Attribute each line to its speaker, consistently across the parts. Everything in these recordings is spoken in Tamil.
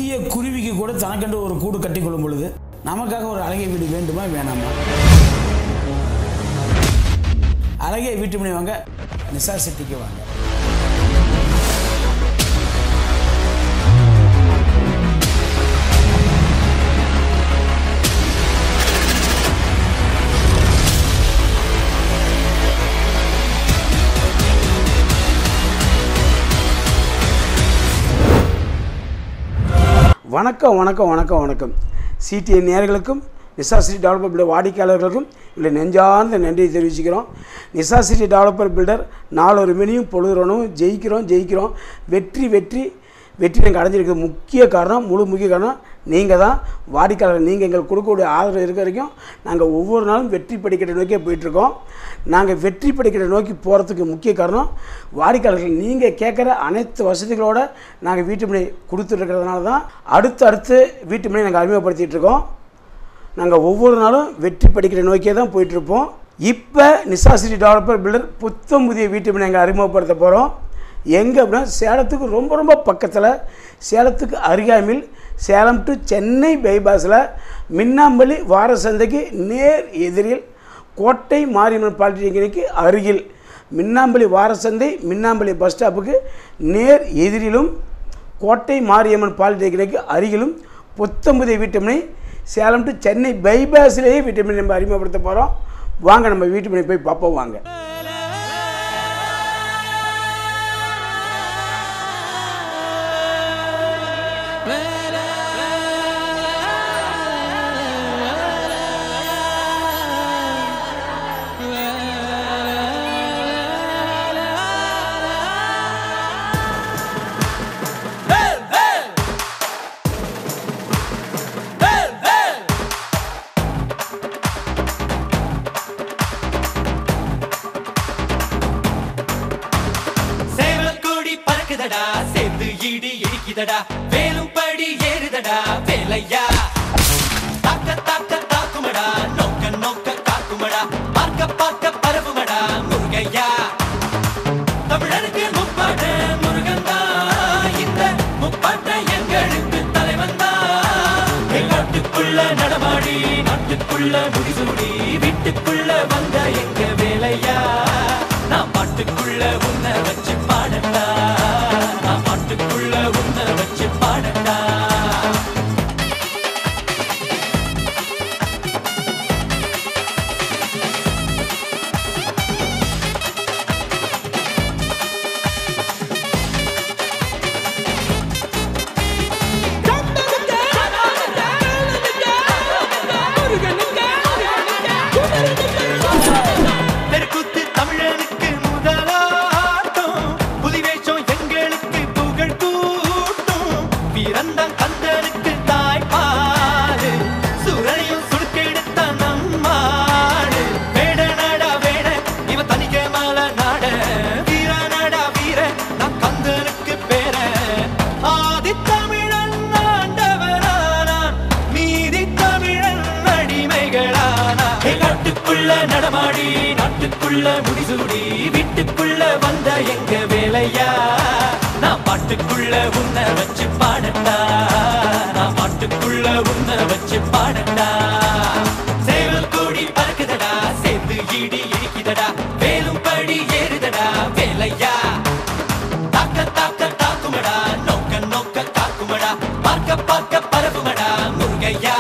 Speaker 1: சிறிய குருவிக்கு கூட தனக்கென்று ஒரு கூடு கட்டிக்கொள்ளும் பொழுது நமக்காக ஒரு அழகிய வீடு வேண்டுமா வேணாமா? அழகிய வீட்டு மணி வாங்க நிசா சிட்டிக்கு வாங்க. வணக்கம் வணக்கம் வணக்கம் வணக்கம். சிடிஐ நேயர்களுக்கும் நிசா சிட்டி டெவலப்பர் பில்டர் வாடிக்கையாளர்களுக்கும் இல்லை நெஞ்சார்ந்த நன்றியை தெரிவிச்சுக்கிறோம். நிசா சிட்டி டெவலப்பர் பில்டர் நாளொரு மணியும் பொழுதுறணும் ஜெயிக்கிறோம் வெற்றி நாங்கள் அடைஞ்சிருக்க முக்கிய காரணம் நீங்கள் தான் வாடிக்கையாளர்கள். நீங்கள் எங்களுக்கு கொடுக்கக்கூடிய ஆதரவு இருக்க வரைக்கும் நாங்கள் ஒவ்வொரு நாளும் வெற்றி படிக்கட்டை நோக்கியே போயிட்டுருக்கோம். நாங்கள் வெற்றி படிக்கட்டை நோக்கி போகிறதுக்கு முக்கிய காரணம் வாடிக்கையாளர்கள். நீங்கள் கேட்குற அனைத்து வசதிகளோடு நாங்கள் வீட்டு மனை கொடுத்துட்ருக்கிறதுனால தான் அடுத்து வீட்டு மனை நாங்கள் அறிமுகப்படுத்திகிட்ருக்கோம். நாங்கள் ஒவ்வொரு நாளும் வெற்றி படிக்கட்டை நோக்கியே தான் போயிட்டுருப்போம். இப்போ நிசா சிட்டி டெவலப்பர் பில்டர் புத்தம் புதிய வீட்டு மனை நாங்கள் அறிமுகப்படுத்த போகிறோம். எங்கே அப்படின்னா சேலத்துக்கு ரொம்ப பக்கத்தில், சேலத்துக்கு அருகாமையில், சேலம் டு சென்னை பைபாஸில் மின்னாம்பள்ளி வார சந்தைக்கு நேர் எதிரில், கோட்டை மாரியம்மன் பாலிடெக்னிக்கு அருகில், மின்னாம்பள்ளி வார சந்தை மின்னாம்பள்ளி பஸ் ஸ்டாப்புக்கு நேர் எதிரிலும், கோட்டை மாரியம்மன் பாலிடெக்னிக்கு அருகிலும் புத்தம்புதிய வீட்டுமனை சேலம் டு சென்னை பைபாஸிலேயே வீட்டுமனை நம்ம அறிமுகப்படுத்த போகிறோம். வாங்க நம்ம வீட்டுமனை போய் பார்ப்போம் வாங்க.
Speaker 2: வேலும் படி ஏறுதடா வேலையா, தாக்க தாக்குமடா, நோக்க காக்குமடா, பார்க்க பரவுமடா முருகையா. தமிழருக்கு முப்பாட்ட முருகந்தா, இந்த முப்பாட்ட எங்களுக்கு தலைவந்தா. நாட்டுக்குள்ள நடமாடி நாட்டுக்குள்ள முடிசூடி வீட்டுக்குள்ள வந்த எங்க வேலையா. நான் பாட்டுக்குள்ள உன்னை வச்சு பாடட்டா, நான் பாட்டுக்குள்ள உன்னை வச்சு பாடட்டா. நடமாடி நாட்டுக்குள்ள முடிசூடி வீட்டுக்குள்ள வந்த எங்க வேலையா. நான் பாட்டுக்குள்ள உன்னை வச்சு பாடட்டா, நான் பாட்டுக்குள்ள உன்னை வச்சு பாடட்டா. சேவல் கூடி பறக்குதடா, சேர்ந்து இடி இடிக்குதடா, வேலும் படி ஏறுதடா வேலையா. தாக்க தாக்குமடா, நோக்க காக்குமடா, பார்க்க பரவுமடா முருகையா.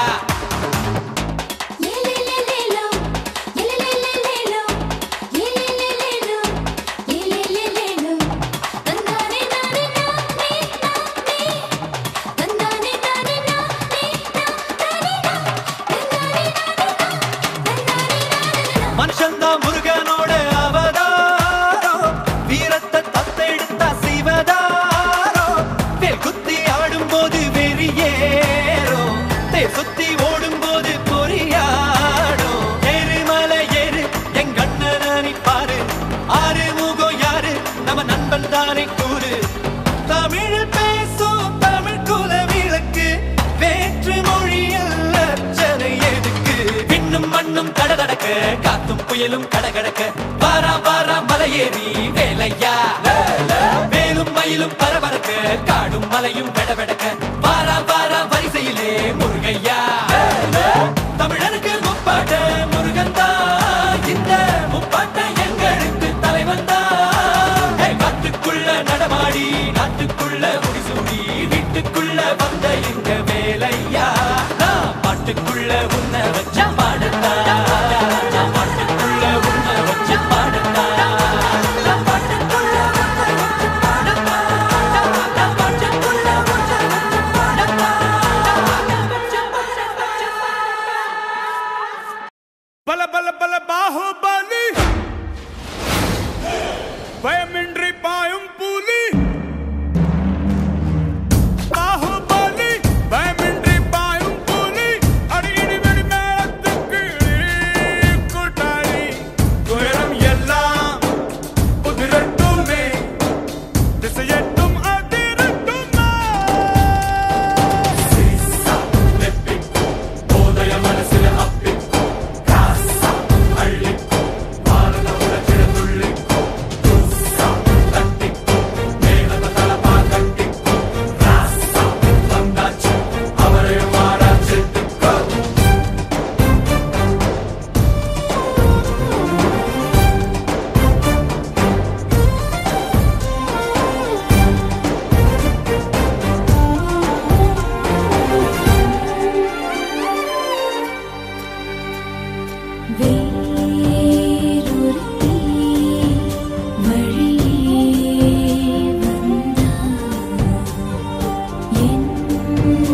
Speaker 2: மனுஷந்தா முருகனோட அவதாரோ, வீரத்தை தத்தெடுத்தா சிவதாரோ. வேல் குத்தி ஆடும் போது வெறியேறோ, தேர் சுத்தி ஓடும் போது பொறியாடோ. ஏறுமலை ஏறு எங்கண்ணனி பாரு, ஆறு முகம் யாரு நம்ம நண்பன் தானே கூறு. தமிழில் பேசும் தமிழ் குல விளக்கு, வேற்று மொழியில் அர்ச்சனை எதுக்கு. விண்ணும் மண்ணும் கடகடக்க, காத்தும் புயலும் கடகடக்க, வாரா மலையேறி வேலையா. வேலும் மயிலும் பரபரக்க, காடும் மலையும் வெடவெடக்க, வாரா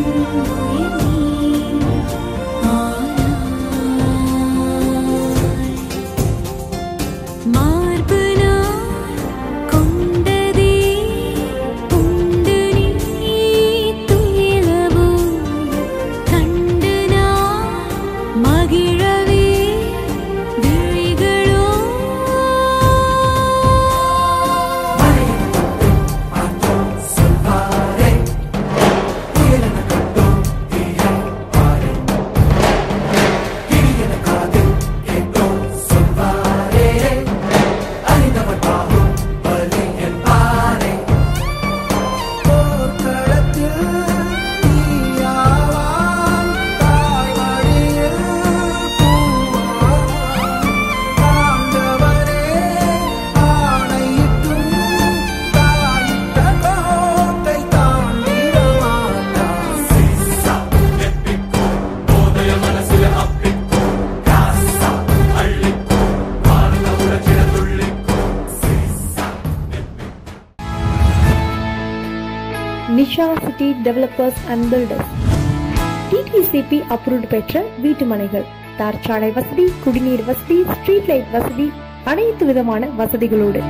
Speaker 3: Nisha City Developers and Builders TTCP approved பெற்ற வீட்டு மனைகள், தார்ச்சாலை வசதி, குடிநீர் வசதி, ஸ்ட்ரீட் லைட் வசதி, அனைத்து விதமான வசதிகளோடு.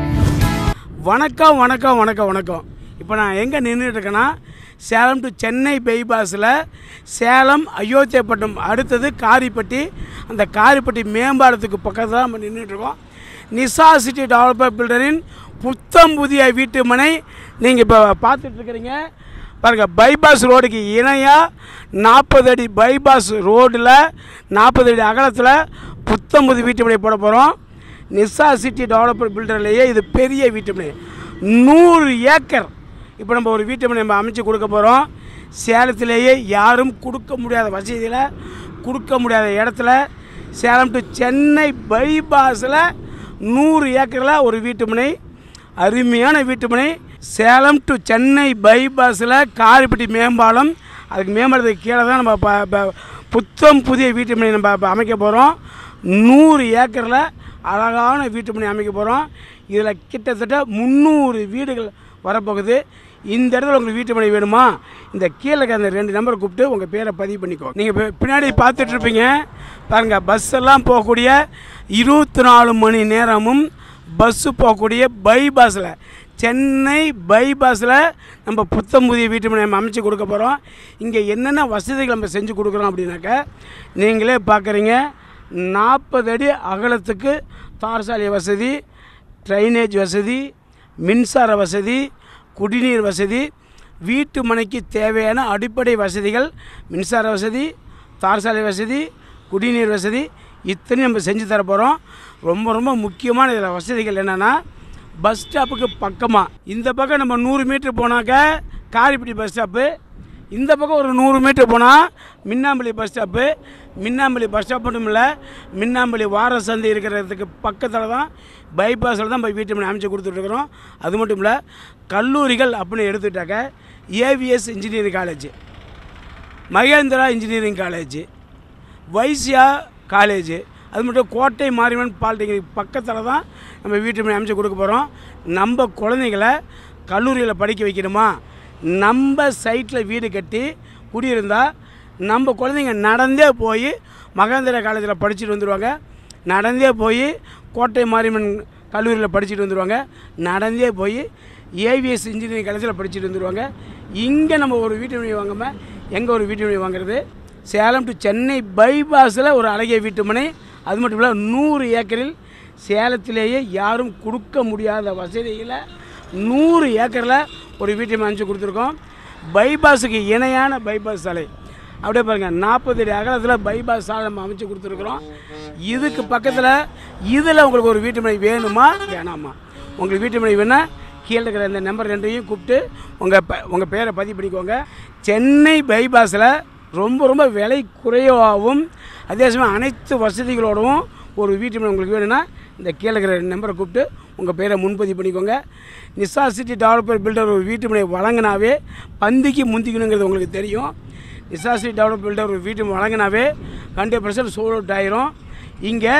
Speaker 1: வணக்கம் வணக்கம் வணக்கம் வணக்கம். இப்போ நான் எங்கே நின்றுட்டு இருக்கேன்னா, சேலம் டு சென்னை பைபாஸில் சேலம் அயோத்தியாப்பட்டினம் அடுத்தது காரிப்பட்டி. அந்த காரிப்பட்டி மேம்பாலத்துக்கு பக்கத்தில் நம்ம நின்றுட்டுருக்கோம். நிஷா சிட்டி டெவலப்பர் பில்டரின் புத்தம் புதிய வீட்டு மனை நீங்கள் இப்போ பார்த்துட்ருக்கிறீங்க பாருங்கள். பைபாஸ் ரோடுக்கு இணையாக 40 அடி பைபாஸ் ரோடில் 40 அடி அகலத்தில் புத்தம் புது வீட்டு மனை போட போகிறோம். நிஷா சிட்டி டெவலப்பர் பில்டர்லேயே இது பெரிய வீட்டு மனை, 100 ஏக்கர். இப்போ நம்ம ஒரு வீட்டு மனை நம்ம அமைச்சு கொடுக்க போகிறோம். சேலத்திலேயே யாரும் கொடுக்க முடியாத வசதியில், கொடுக்க முடியாத இடத்துல, சேலம் டு சென்னை பைபாஸில் 100 ஏக்கரில் ஒரு வீட்டு மனை, அருமையான வீட்டு மனை. சேலம் டு சென்னை பைபாஸில் காரிப்பட்டி மேம்பாலம், அதுக்கு மேம்பாலத்துக்கு கீழே தான் நம்ம புத்தம் புதிய வீட்டு மனை நம்ம அமைக்க போகிறோம். 100 ஏக்கரில் அழகான வீட்டு மனை அமைக்க போகிறோம். இதில் கிட்டத்தட்ட 300 வீடுகள் வரப்போகுது. இந்த இடத்துல உங்களுக்கு வீட்டு மனை வேணுமா, இந்த கீழே அந்த 2 நம்பரை கூப்பிட்டு உங்கள் பேரை பதிவு பண்ணிக்கோ. நீங்கள் பின்னாடி பார்த்துட்ருப்பீங்க பாருங்கள், பஸ் எல்லாம் போகக்கூடிய 24 மணி நேரமும் பஸ்ஸு போகக்கூடிய பைபாஸில், சென்னை பைபாஸில் நம்ம புத்தம் புதிய வீட்டு மனை நம்ம அமைச்சு கொடுக்க போகிறோம். இங்கே என்னென்ன வசதிகள் நம்ம செஞ்சு கொடுக்குறோம் அப்படின்னாக்கா, நீங்களே பார்க்குறீங்க, 40 அடி அகலத்துக்கு தார் சாலை வசதி, ட்ரைனேஜ் வசதி, மின்சார வசதி, குடிநீர் வசதி, வீட்டு மனைக்கு தேவையான அடிப்படை வசதிகள், மின்சார வசதி, தார் சாலை வசதி, குடிநீர் வசதி, இத்தனையும் நம்ம செஞ்சு தர போகிறோம். ரொம்ப ரொம்ப முக்கியமான இதில் வசதிகள் என்னென்னா, பஸ் ஸ்டாப்புக்கு பக்கமாக இந்த பக்கம் நம்ம 100 மீட்டர் போனாக்க காரிப்பட்டி பஸ் ஸ்டாப்பு, இந்த பக்கம் ஒரு 100 மீட்டர் போனால் Minnampalli bus stop. Minnampalli bus stop மட்டும் இல்லை, மின்னாம்பள்ளி வார சந்தை இருக்கிறதுக்கு பக்கத்தில் தான் பைபாஸில் தான் வீட்டு மனை அமைச்சு கொடுத்துட்ருக்குறோம். அது மட்டும் இல்லை, கல்லூரிகள் அப்படின்னு எடுத்துக்கிட்டாக்க AVS engineering college, Mahendra engineering college, Vysya college, அது மட்டும் கோட்டை மாரியம்மன் பாலிடெக்னிக் பக்கத்தில் தான் நம்ம வீட்டு மனை அமைச்சு கொடுக்க போகிறோம். நம்ம குழந்தைங்களை கல்லூரியில் படிக்க வைக்கணுமா, நம்ம சைட்டில் வீடு கட்டி குடியிருந்தால் நம்ம குழந்தைங்க நடந்தே போய் மகேந்திரா காலேஜில் படிச்சுட்டு வந்துடுவாங்க, நடந்தே போய் கோட்டை மாரியம்மன் கல்லூரியில் படிச்சுட்டு வந்துடுவாங்க, நடந்தே போய் ஏவிஎஸ் இன்ஜினியரிங் காலேஜில் படிச்சுட்டு வந்துடுவாங்க. இங்கே நம்ம ஒரு வீட்டு மனை வாங்காமல் எங்கே ஒரு வீட்டு மனை வாங்குறது? சேலம் டு சென்னை பைபாஸில் ஒரு அழகிய வீட்டு மனை, அது மட்டும் இல்லை 100 ஏக்கரில், சேலத்திலேயே யாரும் கொடுக்க முடியாத வசதியில் 100 ஏக்கரில் ஒரு வீட்டை அமைச்சு கொடுத்துருக்கோம். பைபாஸுக்கு இணையான பைபாஸ் சாலை, அப்படியே பாருங்கள், 40 அடி அகலத்தில் பைபாஸ் சாலை நம்ம அமைச்சு கொடுத்துருக்குறோம். இதுக்கு பக்கத்தில் இதில் உங்களுக்கு ஒரு வீட்டு மனை வேணுமா வேணாமா? உங்களுக்கு வீட்டு மனை வேணால் கீழே இருக்கிற இந்த நம்பர் 2ஐயும் கூப்பிட்டு உங்கள் பேரை பதிவு பண்ணிக்கோங்க. சென்னை பைபாஸில் ரொம்ப ரொம்ப விலை குறைவாகவும் அதே சமயம் அனைத்து வசதிகளோடவும் ஒரு வீட்டு மனை உங்களுக்கு வேணும்னா இந்த கீழே இருக்கிற நம்பரை கூப்பிட்டு உங்கள் பேரை முன்பதிவு பண்ணிக்கோங்க. நிஷா சிட்டி டெவலப்பர் பில்டர் ஒரு வீட்டு மனை வழங்கினாவே பந்திக்கு முந்திக்கணுங்கிறது உங்களுக்கு தெரியும். நிஷா சிட்டி டெவலப்பர் பில்டர் ஒரு வீட்டு மனை வழங்கினாவே 100% சோல்ட் அவுட் ஆயிரும். இங்கே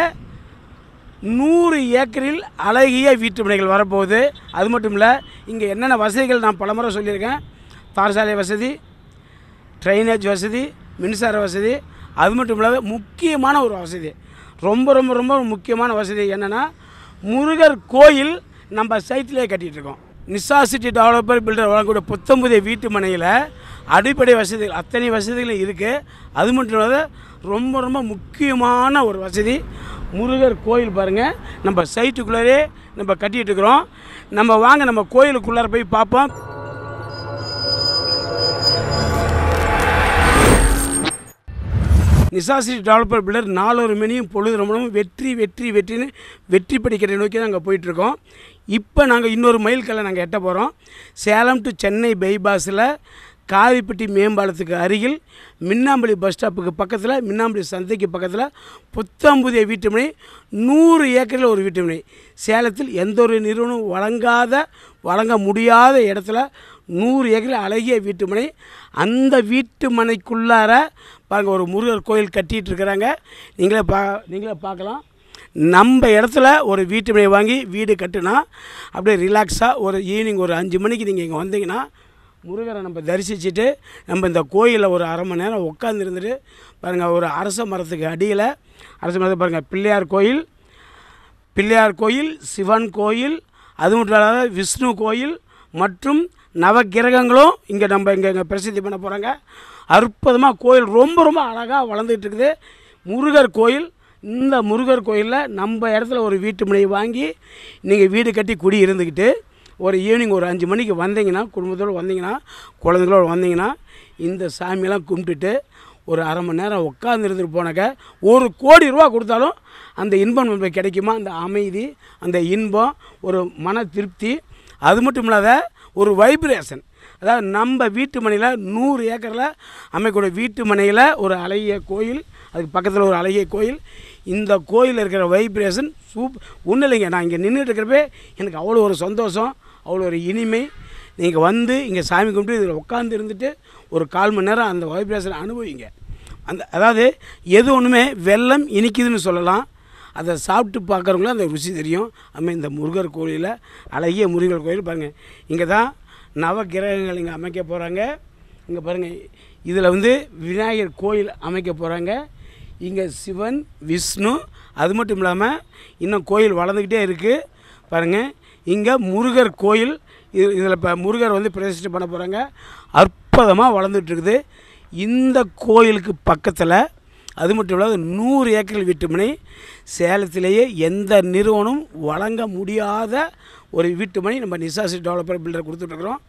Speaker 1: 100 ஏக்கரில் அழகிய வீட்டு மனைகள் வரப்போகுது. அது மட்டும் இல்லை, இங்கே என்னென்ன வசதிகள் நான் பலமுறை சொல்லியிருக்கேன். தார் சாலை வசதி, ட்ரைனேஜ் வசதி, மின்சார வசதி, அது மட்டும் இல்லாத முக்கியமான ஒரு வசதி, ரொம்ப ரொம்ப ரொம்ப முக்கியமான வசதி என்னென்னா முருகர் கோயில் நம்ம சைட்லேயே கட்டிகிட்ருக்கோம். நிசா சிட்டி டெவலப்பர் பில்டர் வழங்கக்கூடிய 19 வீட்டு மனையில் அடிப்படை வசதிகள் அத்தனை வசதிகளும் இருக்குது. அது மட்டும் இல்லாத ரொம்ப ரொம்ப முக்கியமான ஒரு வசதி முருகர் கோயில் பாருங்கள், நம்ம சைட்டுக்குள்ளே நம்ம கட்டிகிட்டு இருக்கிறோம். நம்ம வாங்க நம்ம கோயிலுக்குள்ளார போய் பார்ப்போம். நிசா சிட்டி டெவலப்பர் பில்டர் 4 மணியும் பொழுது ரொம்பவும் வெற்றி வெற்றி வெற்றின்னு வெற்றி படிக்கட்டை நோக்கி நாங்கள் போயிட்டுருக்கோம். இப்போ நாங்கள் இன்னொரு மைல்கல்லை நாங்கள் எட்ட போகிறோம். சேலம் டு சென்னை பைபாஸில் காவிப்பட்டி மேம்பாலத்துக்கு அருகில் மின்னாம்பள்ளி பஸ் ஸ்டாப்புக்கு பக்கத்தில், மின்னாம்பள்ளி சந்தைக்கு பக்கத்தில் 19 வீட்டு மனை, 100 ஏக்கரில் ஒரு வீட்டு மனை. சேலத்தில் எந்த ஒரு நிறுவனம் வழங்க முடியாத இடத்துல 100 ஏக்கரில் அழகிய வீட்டு மனை. அந்த வீட்டு மனைக்குள்ளார பாருங்கள் ஒரு முருகர் கோயில் கட்டிகிட்டு இருக்கிறாங்க. நீங்களே பார்க்கலாம். நம்ம இடத்துல ஒரு வீட்டு மனை வாங்கி வீடு கட்டுனா அப்படியே ரிலாக்ஸாக ஒரு ஈவினிங் ஒரு 5 மணிக்கு நீங்கள் இங்கே வந்தீங்கன்னா முருகரை நம்ம தரிசிச்சுட்டு நம்ம இந்த கோயிலில் ஒரு அரை மணி நேரம் உட்காந்துருந்துட்டு பாருங்கள் ஒரு அரச மரத்துக்கு அடியில் அரச மரத்தை பாருங்கள் பிள்ளையார் கோயில், சிவன் கோயில், அது மட்டும் இல்லாத விஷ்ணு கோயில் மற்றும் நவகிரகங்களும் இங்கே பிரசித்தி பண்ண போகிறாங்க. அற்புதமாக கோயில் ரொம்ப ரொம்ப அழகாக வளர்ந்துட்டு இருக்குது முருகர் கோயில். இந்த முருகர் கோயிலில் நம்ம இடத்துல ஒரு வீட்டு மனை வாங்கி நீங்கள் வீடு கட்டி குடி இருந்துக்கிட்டு ஒரு ஈவினிங் ஒரு 5 மணிக்கு வந்தீங்கன்னா, குடும்பத்தோடு வந்தீங்கன்னா, குழந்தைங்களோடு வந்தீங்கன்னா இந்த சாமியெல்லாம் கும்பிட்டுட்டு ஒரு அரை மணி நேரம் உட்காந்து இருந்துட்டு போனாக்க 1 கோடி ரூபா கொடுத்தாலும் அந்த இன்பம் நமக்கு கிடைக்குமா? அந்த அமைதி, அந்த இன்பம், ஒரு மன திருப்தி, அது மட்டும் இல்லாத ஒரு வைப்ரேஷன். அதாவது நம்ம வீட்டு மனையில் 100 ஏக்கரில் அமைக்கக்கூடிய வீட்டு மனையில் ஒரு அழகிய கோயில், அதுக்கு பக்கத்தில் ஒரு அழகிய கோயில். இந்த கோயிலில் இருக்கிற வைப்ரேஷன் ஒன்றும் இல்லைங்க. நான் இங்கே நின்றுட்டு இருக்கிறப்பே எனக்கு அவ்வளோ ஒரு சந்தோஷம், அவ்வளோ ஒரு இனிமை. நீங்கள் வந்து இங்கே சாமி கும்பிட்டு இதில் உட்காந்து இருந்துட்டு ஒரு 1/4 மணி நேரம் அந்த வைப்ரேஷனை அனுபவிங்க. அதாவது எது ஒன்றுமே வெல்லம் இனிக்குதுன்னு சொல்லலாம். அதை சாப்பிட்டு பார்க்குறவங்களும் அந்த ருசி தெரியும். அதுமாதிரி இந்த முருகர் கோயிலில் அழகிய முருகர் கோயில் பாருங்கள். இங்கே தான் நவகிரகங்கள் இங்கே அமைக்க போகிறாங்க. இங்கே பாருங்கள், இதில் வந்து விநாயகர் கோயில் அமைக்க போகிறாங்க. இங்கே சிவன், விஷ்ணு, அது மட்டும் இல்லாமல் இன்னும் கோயில் வளர்ந்துக்கிட்டே இருக்குது பாருங்கள். இங்கே முருகர் கோயில், இதில் இப்போ முருகர் வந்து பிரதிஷ்டை பண்ண போகிறாங்க. அற்புதமாக வளர்ந்துட்டுருக்குது. இந்த கோயிலுக்கு பக்கத்தில் அது மட்டும் இல்லாத 100 ஏக்கர் வீட்டு மனை. சேலத்திலேயே எந்த நிறுவனம் வழங்க முடியாத ஒரு வீட்டு மனை நம்ம நிசா சிட்டி டெவலப்பர் பில்டர் கொடுத்துட்ருக்குறோம்.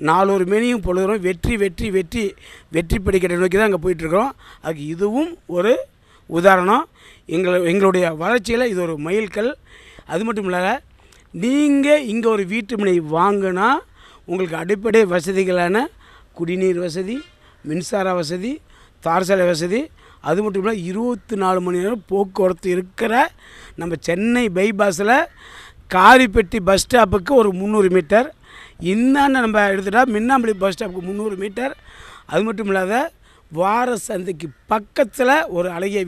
Speaker 1: 4 மணியும் பொழுதும் வெற்றி வெற்றி வெற்றி வெற்றி படிக்கட்டை நோக்கி தான் அங்கே போயிட்டுருக்குறோம். அதுக்கு இதுவும் ஒரு உதாரணம். எங்களுடைய வளர்ச்சியில் இது ஒரு மைல்கல். அது மட்டும் இல்லாத நீங்கள் இங்கே ஒரு வீட்டு மனை வாங்கினா உங்களுக்கு அடிப்படை வசதிகளான குடிநீர் வசதி, மின்சார வசதி, தார் சாலை வசதி, அது மட்டும் இல்லாமல் 24 மணி நேரம் போக்குவரத்து இருக்கிற நம்ம சென்னை பைபாஸில் காரிப்பட்டி பஸ் ஸ்டாப்புக்கு ஒரு 300 மீட்டர், இன்னான்னு நம்ம எடுத்துட்டால் மின்னாம்பள்ளி பஸ் ஸ்டாப்புக்கு 300 மீட்டர், அது மட்டும் இல்லாத வார சந்தைக்கு பக்கத்தில் ஒரு அழகிய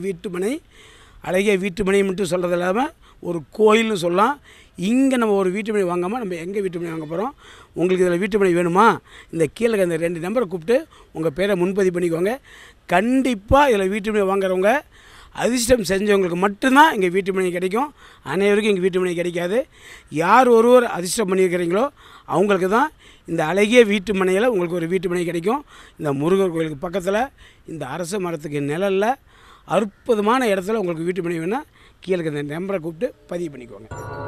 Speaker 1: வீட்டு மனை மட்டும் சொல்கிறது இல்லாமல் ஒரு கோயில்னு சொல்லலாம். இங்கே நம்ம ஒரு வீட்டு மனை வாங்காமல் நம்ம எங்கே வீட்டு மனை வாங்க போகிறோம்? உங்களுக்கு இதில் வீட்டு மனை வேணுமா? இந்த கீழே அந்த 2 நம்பரை கூப்பிட்டு உங்கள் பேரை முன்பதிவு பண்ணிக்கோங்க. கண்டிப்பாக இதில் வீட்டு மனை வாங்குறவங்க அதிர்ஷ்டம் செஞ்சவங்களுக்கு மட்டும்தான் இங்கே வீட்டு மனை கிடைக்கும். அனைவருக்கும் இங்கே வீட்டு மனை கிடைக்காது. யார் ஒருவர் அதிர்ஷ்டம் பண்ணியிருக்கிறீங்களோ அவங்களுக்கு தான் இந்த அழகிய வீட்டு மனையில் உங்களுக்கு ஒரு வீட்டு மனை கிடைக்கும். இந்த முருகர் கோயிலுக்கு பக்கத்தில் இந்த அரச மரத்துக்கு நிழலில் அற்புதமான இடத்துல உங்களுக்கு வீட்டு மனை வேணால் கீழே இந்த நம்பரை கூப்பிட்டு பதிவு பண்ணிக்கோங்க.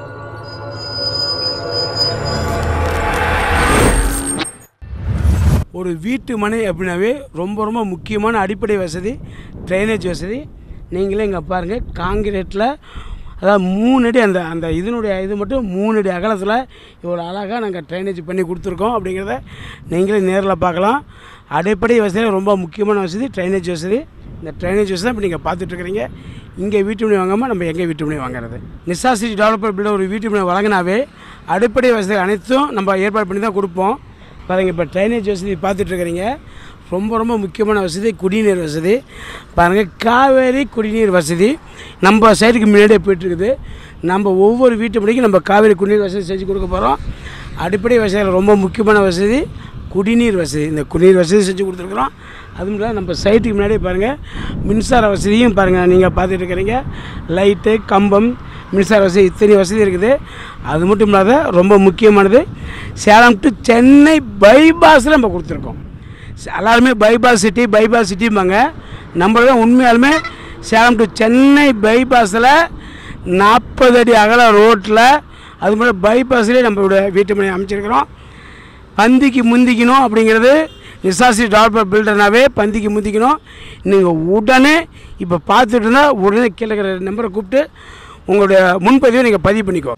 Speaker 1: ஒரு வீட்டு மனை அப்படின்னாவே ரொம்ப ரொம்ப முக்கியமான அடிப்படை வசதி ட்ரைனேஜ் வசதி. நீங்களே இங்கே பாருங்கள், காங்கிரீட்டில் அதாவது 3 அடி அந்த இதனுடைய இது மட்டும் 3 அடி அகலத்தில் இவ்வளோ அழகாக நாங்கள் ட்ரைனேஜ் பண்ணி கொடுத்துருக்கோம். அப்படிங்கிறத நீங்களே நேரில் பார்க்கலாம். அடிப்படை வசதியில் ரொம்ப முக்கியமான வசதி ட்ரைனேஜ் வசதி. இந்த ட்ரைனேஜ் வசதி தான் இப்போ நீங்கள் பார்த்துட்ருக்குறீங்க. இங்கே வீட்டு மனை வாங்காமல் நம்ம எங்கே வீட்டு மனை வாங்குறது? நிசா சிட்டி டெவலப்பர் பில்டர் ஒரு வீட்டு மனை வழங்கினாவே அடிப்படை வசதி அனைத்தும் நம்ம ஏற்பாடு பண்ணி தான் கொடுப்போம். பாருங்கள், இப்போ ட்ரைனேஜ் வசதி பார்த்துட்ருக்குறீங்க. ரொம்ப ரொம்ப முக்கியமான வசதி குடிநீர் வசதி. பாருங்கள், காவேரி குடிநீர் வசதி நம்ம சைடுக்கு முன்னாடியே போய்ட்டுருக்குது. நம்ம ஒவ்வொரு வீட்டு மணிக்கும் நம்ம காவேரி குடிநீர் வசதி செஞ்சு கொடுக்க போகிறோம். அடிப்படை வசதியில் ரொம்ப முக்கியமான வசதி குடிநீர் வசதி. இந்த குடிநீர் வசதி செஞ்சு கொடுத்துருக்குறோம். அதுவும் இல்லாமல் நம்ம சைட்டுக்கு முன்னாடி பாருங்கள் மின்சார வசதியும் பாருங்கள், நீங்கள் பார்த்துட்டு இருக்கிறீங்க. லைட்டு, கம்பம், மின்சார வசதி, இத்தனை வசதி இருக்குது. அது மட்டும் இல்லாத ரொம்ப முக்கியமானது, சேலம் டு சென்னை பைபாஸில் நம்ம கொடுத்துருக்கோம். எல்லாருமே பைபாஸ் சிட்டிம்பாங்க. நம்ம தான் உண்மையாலுமே சேலம் டு சென்னை பைபாஸில் 40 அடி அகல ரோட்டில், அது மாதிரி பைபாஸ்லேயே நம்மளோட வீட்டு மனை அமைச்சிருக்கிறோம். பந்திக்கு முந்திக்கணும் அப்படிங்கிறது நிசாஸ்ரீ டெவலப்பர் பில்டர்னாவே பந்திக்கு முந்திக்கணும். நீங்கள் உடனே இப்போ பார்த்துட்டு இருந்தால் உடனே கீழே இருக்கிற நம்பரை கூப்பிட்டு உங்களுடைய முன்பதிவை நீங்கள் பதிவு பண்ணிக்கோ.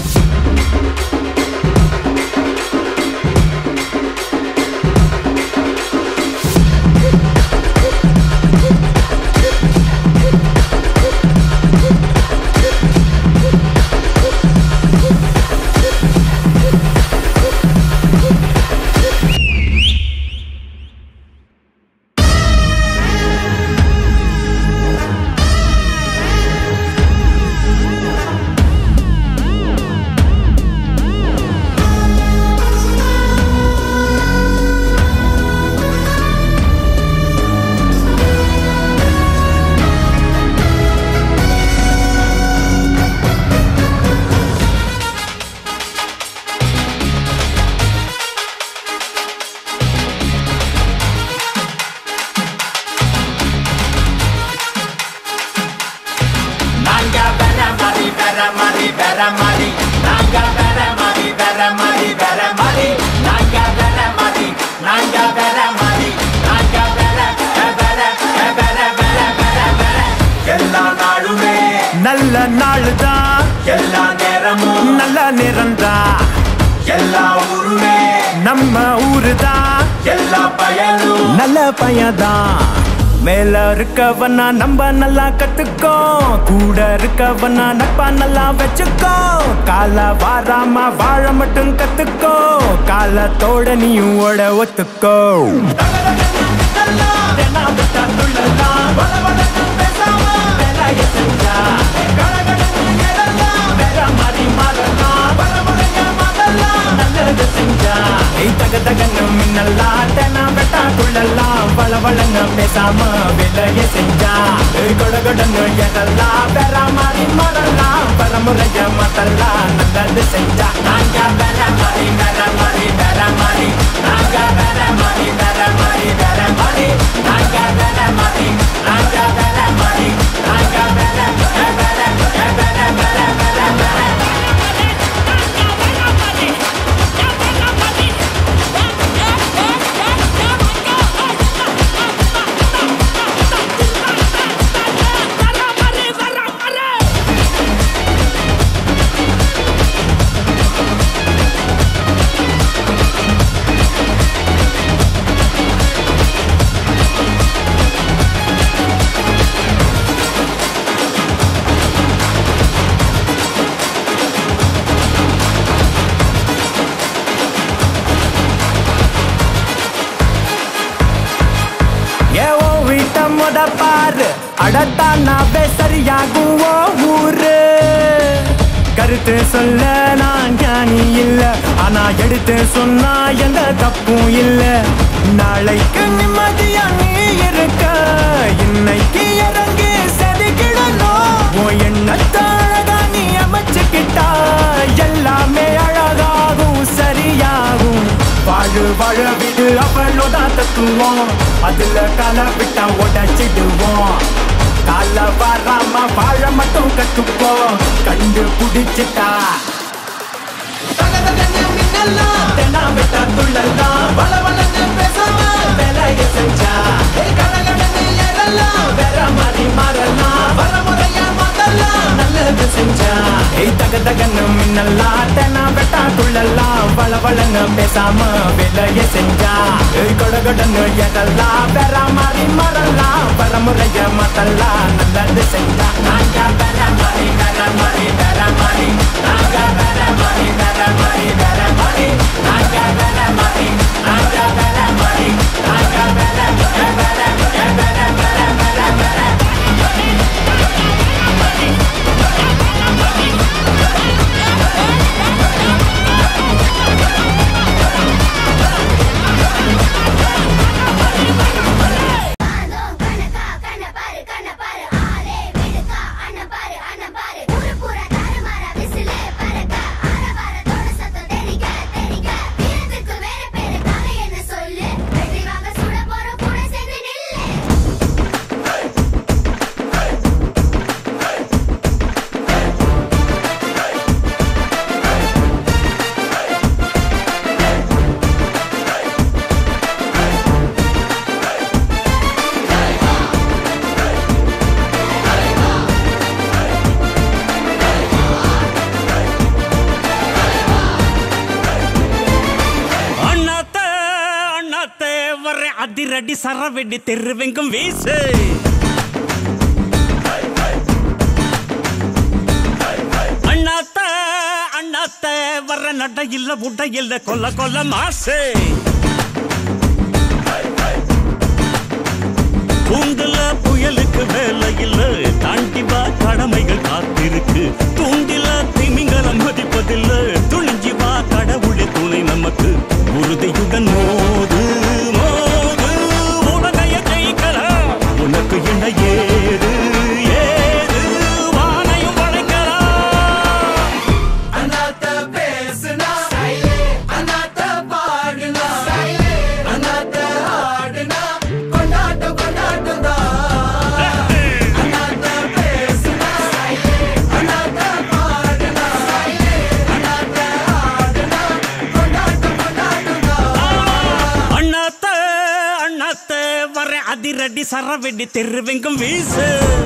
Speaker 2: நல்ல நாளுதான் எல்லா நேரமும் நல்ல நேரம்தான். எல்லா ஊருமே நம்ம ஊருதான். எல்லா பயனும் நல்ல பையன்தான். மேல இருக்கவனா நம்ம நல்லா கத்துக்கோ, கூட இருக்கவனா நட்பா நல்லா வச்சுக்கோ. கால வாராம வாழ மட்டும் கத்துக்கோ, காலத்தோட நீயும் ஓட ஒத்துக்கோ. வளவளங்க பேசாம வேலைய செஞ்சா கொடகொடன்னு எதெல்லாம் வேற மாதிரி மாறலாம். பரமுறைய மத்தெல்லாம் நல்லது செஞ்சா நாங்க வேற மாதிரி வேற மாதிரி வேற மாதிரி நாங்க வேற மாதிரி வேற மாதிரி வேற மாதிரி நாங்க வேற மாதிரி நாங்க வேற மாதிரி நாங்க வேற வேற வேற வேற வேற பாரு அடத்தானாவே சரியாகும் ஊரு. கருத்து சொல்ல நான் ஞானி இல்ல, ஆனா எடுத்து சொன்னா எந்த தப்பும் இல்ல. நாளைக்கு நிம்மதியா நீ இருக்க, இன்னைக்கு இறங்கி செதுக்கிடணும். எண்ணத்தை அழகா நீ அமைச்சுக்கிட்டா எல்லாமே அழகாகும் சரியாகும். வாழு வாழ விடு அவளோட தத்துவோம், அதுல கால விட்டா உடச்சிடுவோம். கால வராம வாழ மட்டும் கத்துப்போம், கண்டு புடிச்சிட்டா தென்னா விட்டா துள்ளலாம். வளவளன்னு பேசாம வேலைய செஞ்சா கடகடன்னு ஏறலாம். வேற மாதிரி மாறலாம், வரமுறையா மாத்தலாம். நல்லது செஞ்சா தக தகன்னு மின்னலாம். தென்னா விட்டா துள்ளலாம். வளவளன்னு பேசாம வேலைய செஞ்சா கொடகொடன்னு எதெல்லாம் வேற மாதிரி மாறலாம். வரமுறைய மாத்தலாம். நல்லது செஞ்சா நாங்க வேற மாதிரி வேற மாதிரி வேற மாதிரி நாங்க வேற மாதிரி வேற மாதிரி வேற மாதிரி நாங்க வேற மாதிரி நாங்க வேற மாதிரி நாங்க வேற வேற வேற வேற வேற வேற
Speaker 4: அதிரடி சரவெடி தெருவெங்கும் வீசு. அண்ணாத்த அண்ணாத்த வர்ற நட இல்ல உட இல்ல கொல்ல கொல்ல மாசு. கூண்டுல புயலுக்கு வேலை இல்ல தாண்டி வா கடமைகள் காத்திருக்கு. தூண்டில திமிங்கலம் மதிப்பதில்ல துணிஞ்சி வா கடவுளே துணை நமக்கு. உறுதியுடன் மோது மோது உலகைய ஜெயிக்கலாம். உனக்கு என்ன ஏது ஏது வானையும் வளைக்கலாம்.
Speaker 2: அண்ணாத்த பேசுனா அண்ணாத்த பாடுனா அண்ணாத்த ஆடுனா கொண்டாட்டம் கொண்டாட்டம் தான். அண்ணாத்த பேசுனா அண்ணாத்த பாடுனா அண்ணாத்த ஆடுனா கொண்டாட்டம் கொண்டாட்டம் தான்.
Speaker 4: அண்ணாத்த அண்ணாத்த வர அதிரடி சரவெடி தெருவெங்கும் வீசு.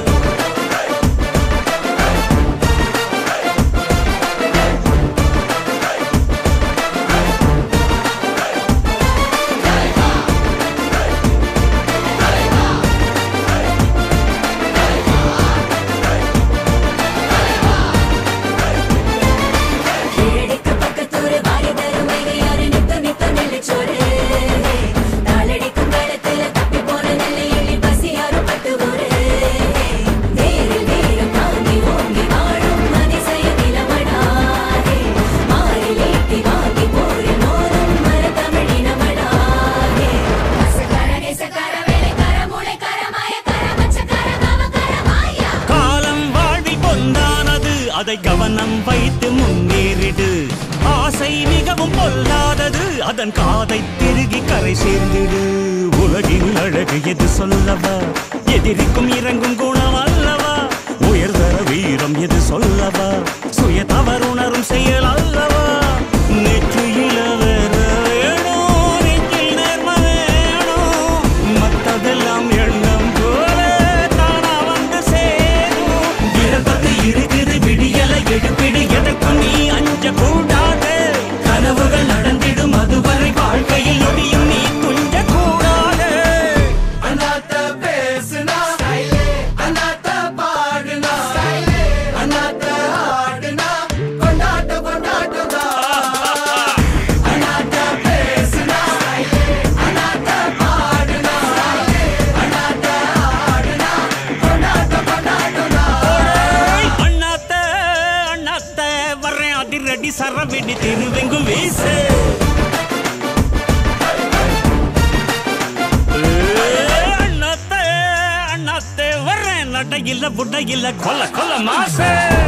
Speaker 4: அதை கவனம் வைத்து முன்னேறிடு. ஆசை மிகவும் பொல்லாதது அதன் காதை திருகி கரை சேர்ந்திடு. உலகின் அழகு எது சொல்லவா எதிரிக்கும் இறங்கும் குணம் அல்லவா. உயர்தர வீரம் எது சொல்லவா சுய தவறுணரும் செயல் அல்லவா. நெற்றியில வேற வேணும் நெற்றில் நேர்ம வேணும். மற்றதெல்லாம் எண்ணம் போல தானா வந்து சேரும். இறப்பது இருக்குது விடியலை எடுப்பிடு எதற்கும் நீ அஞ்ச கூடாது. கனவுகள் நடந்திடும் அதுவரை வாழ்க்கையில் நொடியும் நீ துஞ்ச கூடாது.
Speaker 2: அண்ணாத்த பேசுனா அண்ணாத்த பாடுனா அண்ணாத்த ஆடுனா கொண்டாட்டம் கொண்டாட்டம் தான். அண்ணாத்த பேசுனா அண்ணாத்த பாடுனா அண்ணாத்த ஆடுனா கொண்டாட்டம் கொண்டாட்டம் தான்.
Speaker 4: அண்ணாத்த அண்ணாத்த வர்றேன் அதிரடி சரவெடி திருவெங்கும் வீசு. அண்ணாத்த அண்ணாத்த வர்றேன் நட இல்ல புட்ட இல்ல கொல்ல கொல்ல மாசு.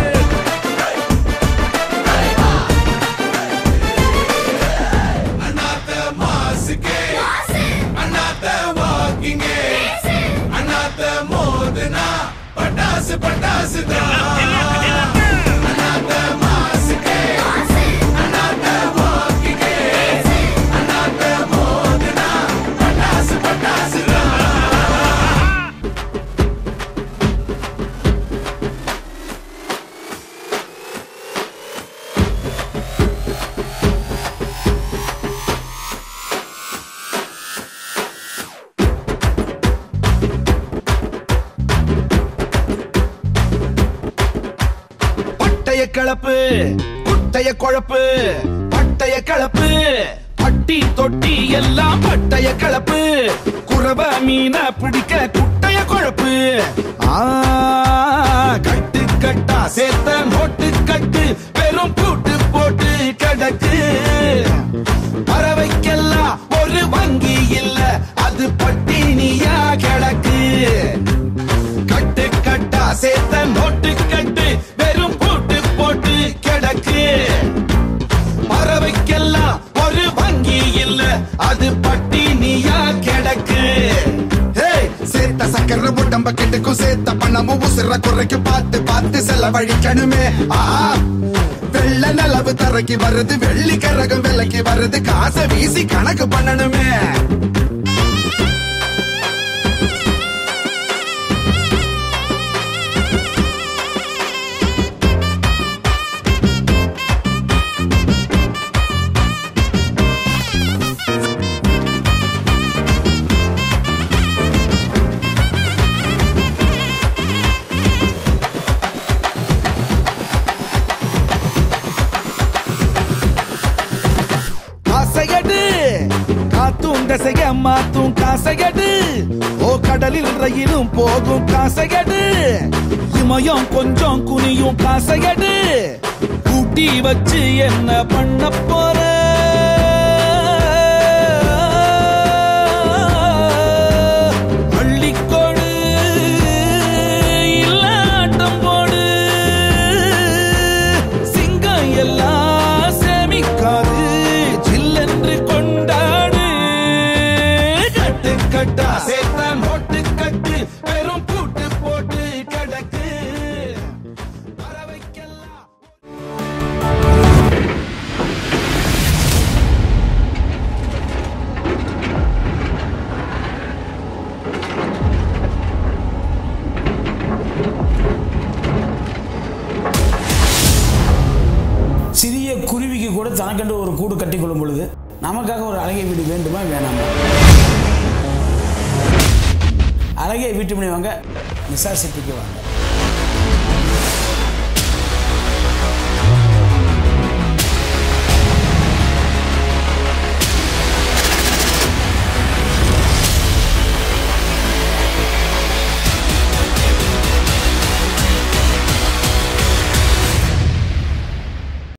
Speaker 2: அண்ணாத்த மாசுக்கே அண்ணாத்த வாக்கிங்கே அண்ணாத்த மோதுனா பட்டாசு பட்டாசு தான். அண்ணாத்த மாசுக்கே அண்ணாத்த வாக்கிங்கே அண்ணாத்த மோதுனா பட்டாசு பட்டாசு தான்.
Speaker 5: பட்டைய கலப்பு குட்டைய குழப்பு பட்டைய கலப்பு பட்டி தொட்டி எல்லாம் பட்டைய கலப்பு. குறவ மீன பிடிக்க குட்டைய குழப்பு. கட்டு கட்டா சேர்த்த நோட்டு கட்டு பெரும் கூட்டு போட்டு கிடக்கு. பறவைக்கெல்லாம் ஒரு வங்கி இல்ல அது பட்டினியா கிடக்கு. கட்டு கட்டா சேர்த்த நோட்டு கட்டு வெறும் பூட்டு போட்டு கிடக்கு. பறவைக்கெல்லாம் ஒரு வங்கி இல்ல அது பட்டினியா கிடக்கு. சேர்த்த சக்கர உடம்ப கெட்டுக்கும் சேர்த்த பணமும் உசுர குறைக்கு பார்த்து பார்த்து செலவழிக்கணுமே. வெள்ள நிலவு தரைக்கு வருது வெள்ளி கரகம் விலைக்கு வருது காசை வீசி கணக்கு பண்ணணுமே. காசையடு ஓ கடலில் ரயிலும் போகும் காசையடு இமயம் கொஞ்சம் குனியும் காசையடு கூட்டி வச்சு என்ன பண்ண போற அள்ளிக்கோடு இல்ல ஆட்டம் போடு சிங்கம் எல்லாம் சேமிக்காது ஜில்லென்று கொண்டாடு கட்டு கட்டா சேர்த்த நோட்டு கட்டு பெரும் பூட்டு போட்டு கிடக்கு பறவைக்கெல்லாம்
Speaker 1: சிறிய குருவிக்கு கூட தனக்கென்று ஒரு கூடு கட்டிக்கொள்ளும் பொழுது நமக்காக ஒரு அழகிய வீடு வேண்டுமா வேணாமா? அழகிய வீட்டு மணி வாங்க நிசா சிட்டிக்கு வாங்க.